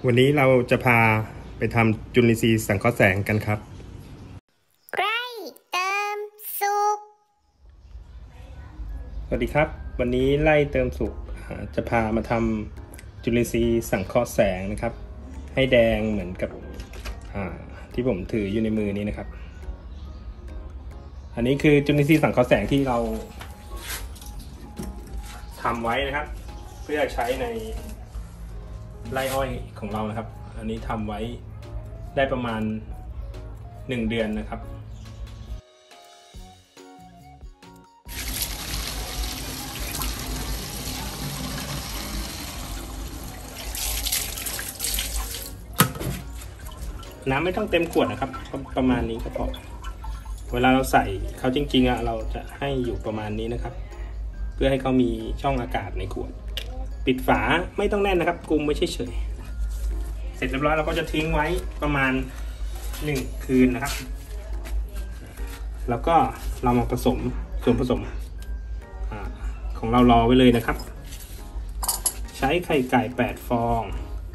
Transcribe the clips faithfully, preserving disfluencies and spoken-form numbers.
วันนี้เราจะพาไปทำจุลินทรีย์สังเคราะห์แสงกันครับไร่เติมสุขสวัสดีครับวันนี้ไร่เติมสุขจะพามาทำจุลินทรีย์สังเคราะห์แสงนะครับให้แดงเหมือนกับที่ผมถืออยู่ในมือนี้นะครับอันนี้คือจุลินทรีย์สังเคราะห์แสงที่เราทำไว้นะครับเพื่อใช้ในไร่อ้อยของเรานะครับอันนี้ทำไว้ได้ประมาณหนึ่งเดือนนะครับน้ำไม่ต้องเต็มขวดนะครับประมาณนี้ก็พอเวลาเราใส่เขาจริงๆอ่ะเราจะให้อยู่ประมาณนี้นะครับเพื่อให้เขามีช่องอากาศในขวดปิดฝาไม่ต้องแน่นนะครับกุมไว้เฉยๆเสร็จเรียบร้อยเราก็จะทิ้งไว้ประมาณหนึ่งคืนนะครับแล้วก็เรามาผสมส่วนผสมของเรารอไว้เลยนะครับใช้ไข่ไก่แปดฟอง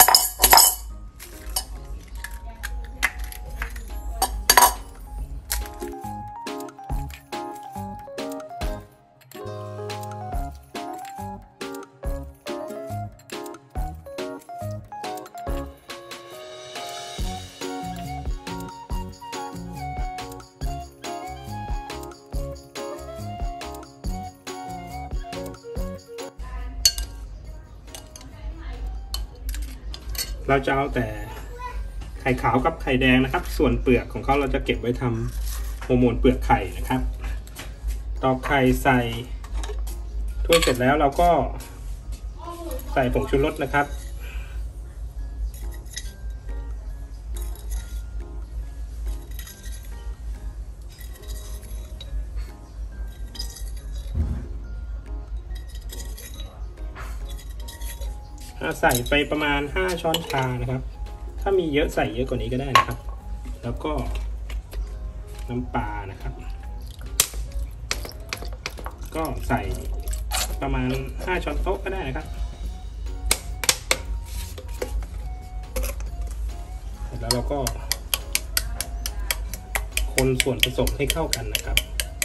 เราจะเอาแต่ไข่ขาวกับไข่แดงนะครับส่วนเปลือกของเขาเราจะเก็บไว้ทำโฮอร์โมนเปลือกไข่นะครับตอกไข่ใส่ถ้วยเสร็จแล้วเราก็ใส่ผงชูรสนะครับใส่ไปประมาณห้าช้อนชานะครับถ้ามีเยอะใส่เยอะกว่านี้ก็ได้นะครับแล้วก็น้ำปลานะครับก็ใส่ประมาณห้าช้อนโต๊ะก็ได้นะครับแล้วเราก็คนส่วนผสมให้เข้ากันนะครับ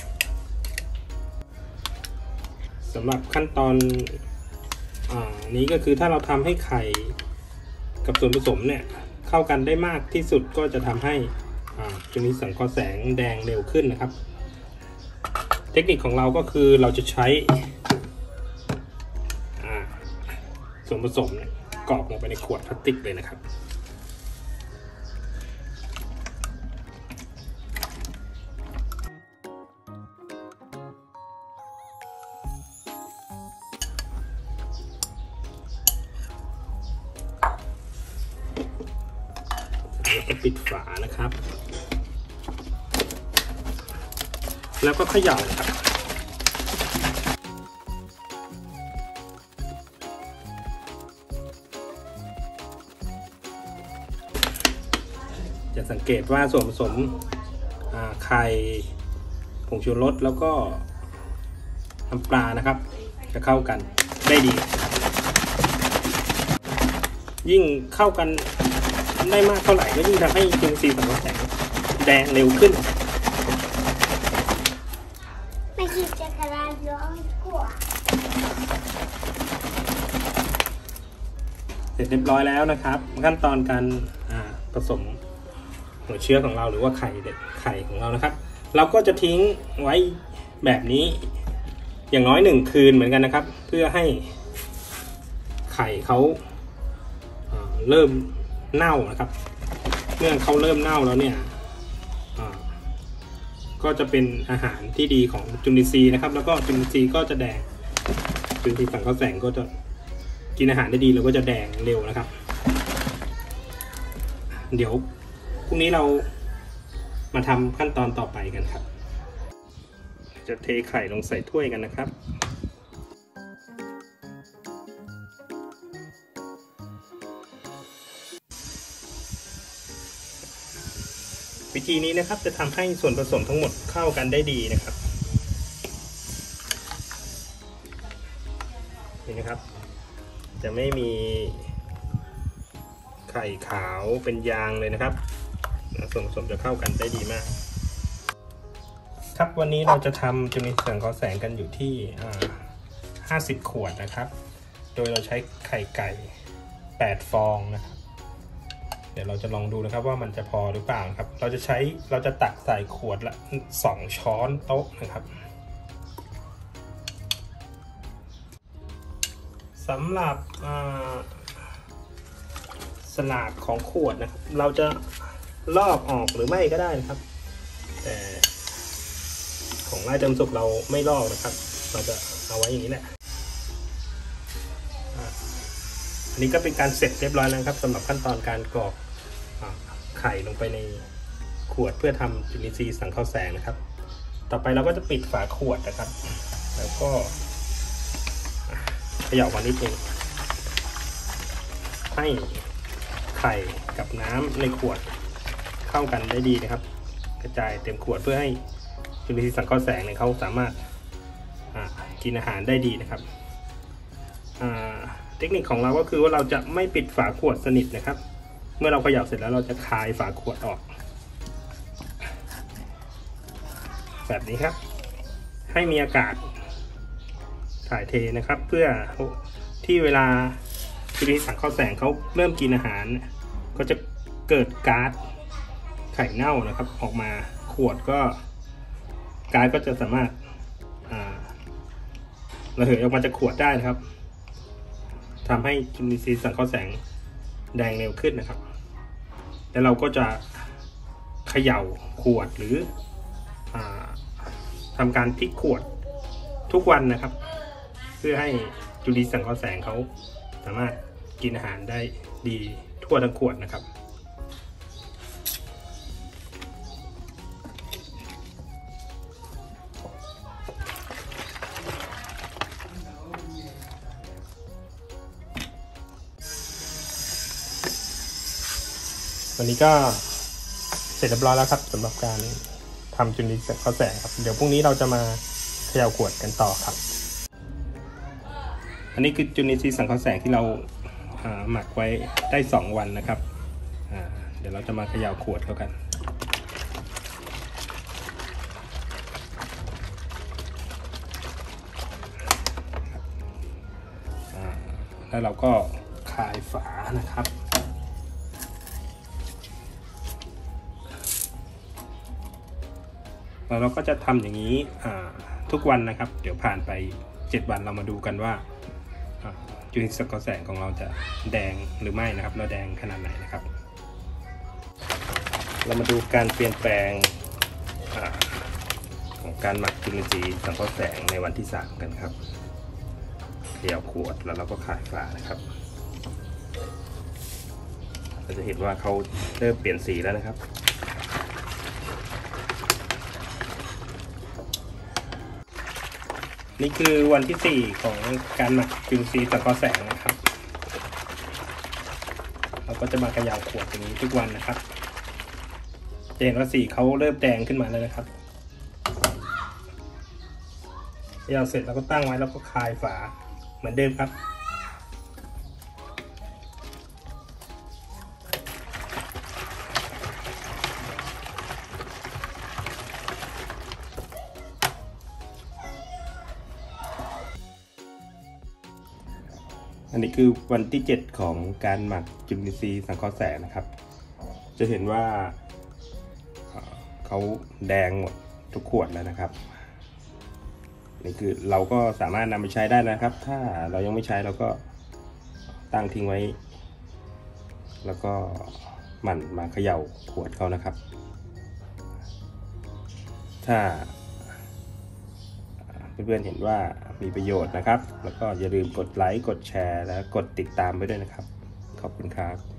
สำหรับขั้นตอนนี้ก็คือถ้าเราทำให้ไข่กับส่วนผสมเนี่ยเข้ากันได้มากที่สุดก็จะทำให้จุลินทรีย์สังเคราะห์แสงแดงเร็วขึ้นนะครับเทคนิคของเราก็คือเราจะใช้ส่วนผสมเนี่ยกรอกลงไปในขวดพลาสติกเลยนะครับแล้วก็ปิดฝานะครับแล้วก็เขย่านะครับจะสังเกตว่าส่วนผสมไข่ผงชูรสแล้วก็น้ำปลานะครับจะเข้ากันได้ดียิ่งเข้ากันได้มากเท่าไหร่ก็ยิ่งทำให้จุลินทรีย์สังเคราะห์แสงแดงเร็วขึ้นไม่คิดจะกระไรร้อนกว่าเสร็จเรียบร้อยแล้วนะครับขั้นตอนการผสมหัวเชื้อของเราหรือว่าไข่เด็กไข่ของเรานะครับเราก็จะทิ้งไว้แบบนี้อย่างน้อยหนึ่งคืนเหมือนกันนะครับเพื่อให้ไข่เขาเริ่มเน่านะครับเมื่อเขาเริ่มเน่าแล้วเนี่ยก็จะเป็นอาหารที่ดีของจุลินทรีย์นะครับแล้วก็จุลินทรีย์ก็จะแดงจุลินทรีย์สังเคราะห์แสงก็จะกินอาหารได้ดีแล้วก็จะแดงเร็วนะครับเดี๋ยวพรุ่งนี้เรามาทำขั้นตอนต่อไปกันครับจะเทไข่ลงใส่ถ้วยกันนะครับวิธีนี้นะครับจะทำให้ส่วนผสมทั้งหมดเข้ากันได้ดีนะครับนี่นะครับจะไม่มีไข่ขาวเป็นยางเลยนะครับส่วนผสมจะเข้ากันได้ดีมากครับวันนี้เราจะทำจุลินทรีย์สังเคราะห์แสงกันอยู่ที่ห้าสิบขวดนะครับโดยเราใช้ไข่ไก่แปดฟองนะครับเดี๋ยวเราจะลองดูนะครับว่ามันจะพอหรือเปล่าครับเราจะใช้เราจะตักใส่ขวดละสองช้อนโต๊ะนะครับสำหรับสลากของขวดนะครับเราจะลอกออกหรือไม่ก็ได้นะครับแต่ของไร่เติมสุขเราไม่ลอกนะครับเราจะเอาไว้อย่างนี้แหละอันนี้ก็เป็นการเสร็จเรียบร้อยแล้วครับสำหรับขั้นตอนการกรอกไข่ลงไปในขวดเพื่อทำจุลินทรีย์สังเคราะห์แสงนะครับต่อไปเราก็จะปิดฝาขวดนะครับแล้วก็เขย่ามานิดนึงให้ไข่กับน้ำในขวดเข้ากันได้ดีนะครับกระจายเต็มขวดเพื่อให้จุลินทรีย์สังเคราะห์แสงเนี่ยเขาสามารถกินอาหารได้ดีนะครับเทคนิคของเราก็คือว่าเราจะไม่ปิดฝาขวดสนิทนะครับเมื่อเราเขย่าเสร็จแล้วเราจะคายฝาขวดออกแบบนี้ครับให้มีอากาศถ่ายเทนะครับเพื่อที่เวลาจุลินทรีย์สังเคราะห์แสงเขาเริ่มกินอาหารก็จะเกิดก๊าซไข่เน่านะครับออกมาขวดก็ก๊าซก็จะสามารถระเหยออกมาจากขวดได้นะครับทำให้จุลินทรีย์สังเคราะห์แสงแดงเร็วขึ้นนะครับแล้วเราก็จะเขย่าขวดหรืออทำการพลิกขวดทุกวันนะครับเพื่อให้จุลินทรีย์สังเคราะห์แสงเขาสามารถกินอาหารได้ดีทั่วทั้งขวดนะครับวันนี้ก็เสร็จเรียบร้อยแล้วครับสำหรับการทำจุลินทรีย์สังเคราะห์แสงครับเดี๋ยวพรุ่งนี้เราจะมาเขย่าขวดกันต่อครับอันนี้คือจุลินทรีย์สังเคราะห์แสงที่เราหมักไว้ได้สองวันนะครับเดี๋ยวเราจะมาเขย่าขวดเข้ากันแล้วเราก็คายฝานะครับแล้วเราก็จะทำอย่างนี้ทุกวันนะครับเดี๋ยวผ่านไปเจ็ดวันเรามาดูกันว่าจุลินทรีย์สังเคราะห์แสงของเราจะแดงหรือไม่นะครับเราแดงขนาดไหนนะครับเรามาดูการเปลี่ยนแปลงของการหมักจุลินทรีย์สังเคราะห์แสงในวันที่สามกันครับเขย่าขวดแล้วเราก็คายฝานะครับเราจะเห็นว่าเขาเริ่มเปลี่ยนสีแล้วนะครับนี่คือวันที่สี่ของการหมักจุลินทรีย์สังเคราะห์แสงนะครับเราก็จะมาเขย่าขวดอย่างนี้ทุกวันนะครับจะเห็นว่าสีเขาเริ่มแดงขึ้นมาแล้วนะครับเขย่าเสร็จเราก็ตั้งไว้แล้วก็คายฝาเหมือนเดิมครับอันนี้คือวันที่เจ็ดของการหมักจุลินทรีย์สังเคราะห์แสงนะครับจะเห็นว่าเขาแดงหมดทุกขวดแล้วนะครับนี่คือเราก็สามารถนำไปใช้ได้นะครับถ้าเรายังไม่ใช้เราก็ตั้งทิ้งไว้แล้วก็หมั่นมาเขย่าขวดเขานะครับถ้าเพื่อนๆเห็นว่ามีประโยชน์นะครับแล้วก็อย่าลืมกดไลค์กดแชร์และกดติดตามไปด้วยนะครับขอบคุณครับ